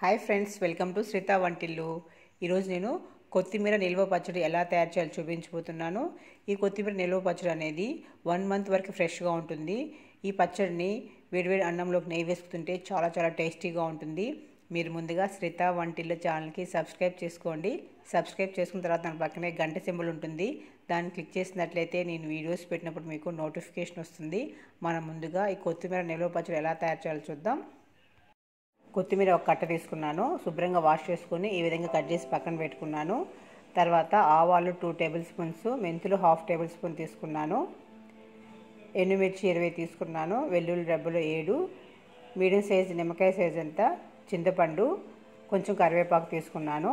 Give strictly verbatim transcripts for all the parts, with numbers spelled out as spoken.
Hi friends, welcome to Sritha వంటిల్లు. ఈరోజు నేను కొత్తిమీర నిల్వ పచ్చడి ఎలా తయారు చేయాలో చూపించబోతున్నాను. ఈ కొత్తిమీర నిల్వ పచ్చడి అనేది వన్ మంత్ వరకు ఫ్రెష్గా ఉంటుంది. ఈ పచ్చడిని వేడివేడి అన్నంలోకి నెయ్యి వేసుకుంటే చాలా చాలా టేస్టీగా ఉంటుంది. మీరు ముందుగా శ్రీత వంటిల్లు ఛానల్కి సబ్స్క్రైబ్ చేసుకోండి. సబ్స్క్రైబ్ చేసుకున్న తర్వాత దాని పక్కనే గంట సింబల్ ఉంటుంది. దాన్ని క్లిక్ చేసినట్లయితే నేను వీడియోస్ పెట్టినప్పుడు మీకు నోటిఫికేషన్ వస్తుంది. మనం ముందుగా ఈ కొత్తిమీర నిల్వ పచ్చడి ఎలా తయారు చేయాలో చూద్దాం. కొత్తిమీర ఒక కట్ట తీసుకున్నాను. శుభ్రంగా వాష్ చేసుకుని ఈ విధంగా కట్ చేసి పక్కన పెట్టుకున్నాను. తర్వాత ఆవాలు టూ టేబుల్ స్పూన్స్, మెంతులు హాఫ్ టేబుల్ స్పూన్ తీసుకున్నాను. ఎండుమిర్చి ఇరవై తీసుకున్నాను. వెల్లుల్లి రెబ్బలు ఏడు, మీడియం సైజు నిమ్మకాయ సైజు అంత చింతపండు, కొంచెం కరివేపాకు తీసుకున్నాను.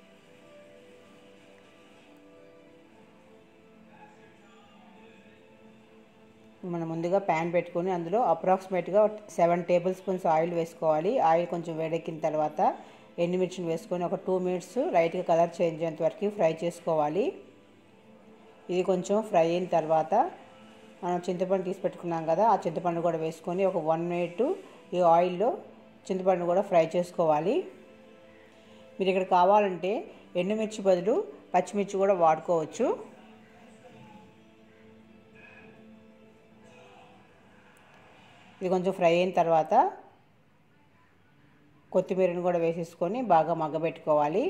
మనం ముందుగా ప్యాన్ పెట్టుకొని అందులో అప్రాక్సిమేట్గా సెవెన్ టేబుల్ స్పూన్స్ ఆయిల్ వేసుకోవాలి. ఆయిల్ కొంచెం వేడెక్కిన తర్వాత ఎండుమిర్చిని వేసుకొని ఒక టూ మినిట్స్ లైట్గా కలర్ చేంజ్ అయ్యేంత వరకు ఫ్రై చేసుకోవాలి. ఇది కొంచెం ఫ్రై అయిన తర్వాత మనం చింతపండు తీసి పెట్టుకున్నాం కదా, ఆ చింతపండు కూడా వేసుకొని ఒక వన్ మినిట్ ఈ ఆయిల్లో చింతపండు కూడా ఫ్రై చేసుకోవాలి. మీరు ఇక్కడ కావాలంటే ఎండుమిర్చి బదులు పచ్చిమిర్చి కూడా వాడుకోవచ్చు. ఇది కొంచెం ఫ్రై అయిన తర్వాత కొత్తిమీరను కూడా వేసేసుకొని బాగా మగ్గబెట్టుకోవాలి.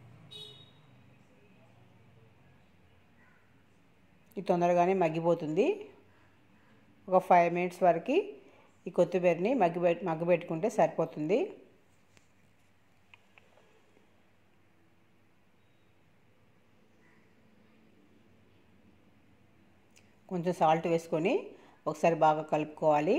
ఇది తొందరగానే మగ్గిపోతుంది. ఒక ఫైవ్ మినిట్స్ వరకు ఈ కొత్తిమీరని మగ్గిపె మగ్గబెట్టుకుంటే సరిపోతుంది. కొంచెం సాల్ట్ వేసుకొని ఒకసారి బాగా కలుపుకోవాలి.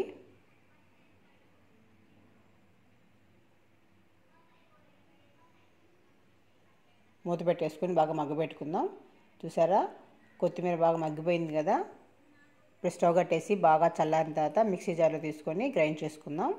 మూత పెట్టేసుకొని బాగా మగ్గబెట్టుకుందాం. చూసారా, కొత్తిమీర బాగా మగ్గిపోయింది కదా. ఇప్పుడు స్టవ్ కట్టేసి బాగా చల్లారిన తర్వాత మిక్సీ జార్లో తీసుకొని గ్రైండ్ చేసుకుందాం.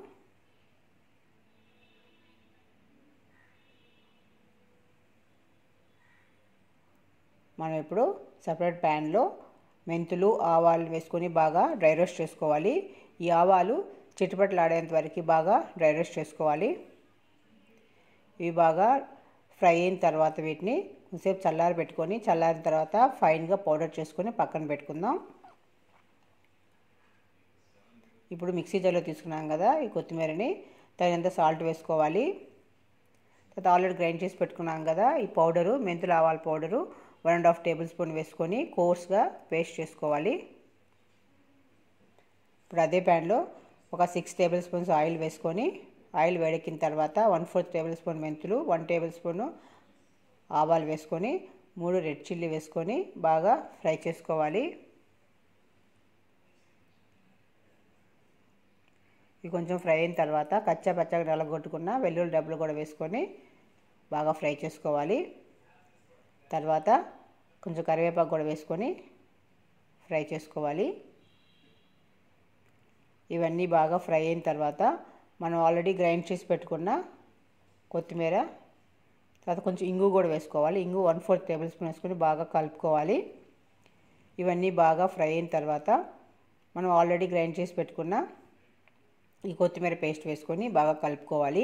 మనం ఇప్పుడు సపరేట్ ప్యాన్లో మెంతులు ఆవాలు వేసుకొని బాగా డ్రై రోస్ట్ చేసుకోవాలి. ఈ ఆవాలు చిటపటలాడేంత వరకు బాగా డ్రై రోస్ట్ చేసుకోవాలి. ఇవి బాగా ఫ్రై అయిన తర్వాత వీటిని కొంచెంసేపు చల్లారి పెట్టుకొని చల్లారిన తర్వాత ఫైన్గా పౌడర్ చేసుకొని పక్కన పెట్టుకుందాం. ఇప్పుడు మిక్సీ జార్లో తీసుకున్నాం కదా ఈ కొత్తిమీరని తగినంత సాల్ట్ వేసుకోవాలి. తర్వాత ఆల్రెడీ గ్రైండ్ చేసి పెట్టుకున్నాం కదా ఈ పౌడరు, మెంతులు ఆవాల powder one and half tablespoon వేసుకొని కోర్స్గా పేస్ట్ చేసుకోవాలి. ఇప్పుడు అదే ప్యాన్లో ఒక సిక్స్ టేబుల్ స్పూన్స్ ఆయిల్ వేసుకొని ఆయిల్ వేడెక్కిన తర్వాత వన్ ఫోర్త్ టేబుల్ స్పూన్ మెంతులు, వన్ టేబుల్ స్పూను ఆవాలు వేసుకొని మూడు రెడ్ చిల్లీ వేసుకొని బాగా ఫ్రై చేసుకోవాలి. ఇది కొంచెం ఫ్రై అయిన తర్వాత కచ్చా పచ్చగా నలగొట్టుకున్న వెల్లుల్లి డబ్బులు కూడా వేసుకొని బాగా ఫ్రై చేసుకోవాలి. తర్వాత కొంచెం కరివేపాకు కూడా వేసుకొని ఫ్రై చేసుకోవాలి. ఇవన్నీ బాగా ఫ్రై అయిన తర్వాత మనం ఆల్రెడీ గ్రైండ్ చేసి పెట్టుకున్న కొత్తిమీర, తర్వాత కొంచెం ఇంగు కూడా వేసుకోవాలి. ఇంగు వన్ ఫోర్త్ టేబుల్ స్పూన్ వేసుకొని బాగా కలుపుకోవాలి. ఇవన్నీ బాగా ఫ్రై అయిన తర్వాత మనం ఆల్రెడీ గ్రైండ్ చేసి పెట్టుకున్న ఈ కొత్తిమీర పేస్ట్ వేసుకొని బాగా కలుపుకోవాలి.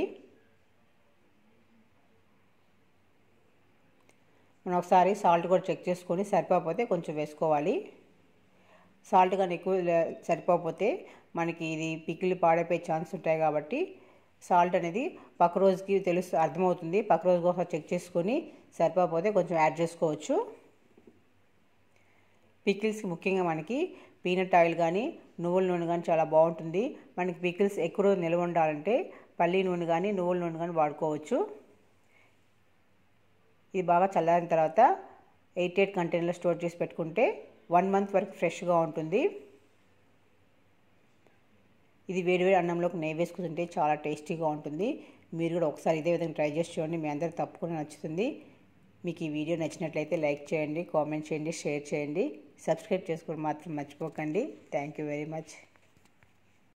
మనం ఒకసారి సాల్ట్ కూడా చెక్ చేసుకొని సరిపోకపోతే కొంచెం వేసుకోవాలి. సాల్ట్ కానీ ఎక్కువ సరిపోకపోతే మనకి ఇది పికిల్ పాడైపోయే ఛాన్స్ ఉంటాయి కాబట్టి సాల్ట్ అనేది పక్క రోజుకి తెలుసు అర్థమవుతుంది. పక్క రోజుకి ఒకసారి చెక్ చేసుకొని సరిపోకపోతే కొంచెం యాడ్ చేసుకోవచ్చు. పికిల్స్కి ముఖ్యంగా మనకి పీనట్ ఆయిల్ కానీ నువ్వుల నూనె కానీ చాలా బాగుంటుంది. మనకి పికిల్స్ ఎక్కువ రోజు నిల్వ ఉండాలంటే పల్లి నూనె కానీ నువ్వుల నూనె కానీ వాడుకోవచ్చు. ఇది బాగా చల్లారిన తర్వాత ఎయిట్ ఎయిట్ కంటైనర్లో స్టోర్ చేసి పెట్టుకుంటే వన్ మంత్ వరకు ఫ్రెష్గా ఉంటుంది. ఇది వేడివేడి అన్నంలోకి నెయ్యి వేసుకుంటుంటే చాలా టేస్టీగా ఉంటుంది. మీరు కూడా ఒకసారి ఇదే విధంగా ట్రై చేసి చూడండి. మీ అందరికి తప్పకుండా నచ్చుతుంది. మీకు ఈ వీడియో నచ్చినట్లయితే లైక్ చేయండి, కామెంట్ చేయండి, షేర్ చేయండి. సబ్స్క్రైబ్ చేసుకోవడం మాత్రం మర్చిపోకండి. Thank you very much.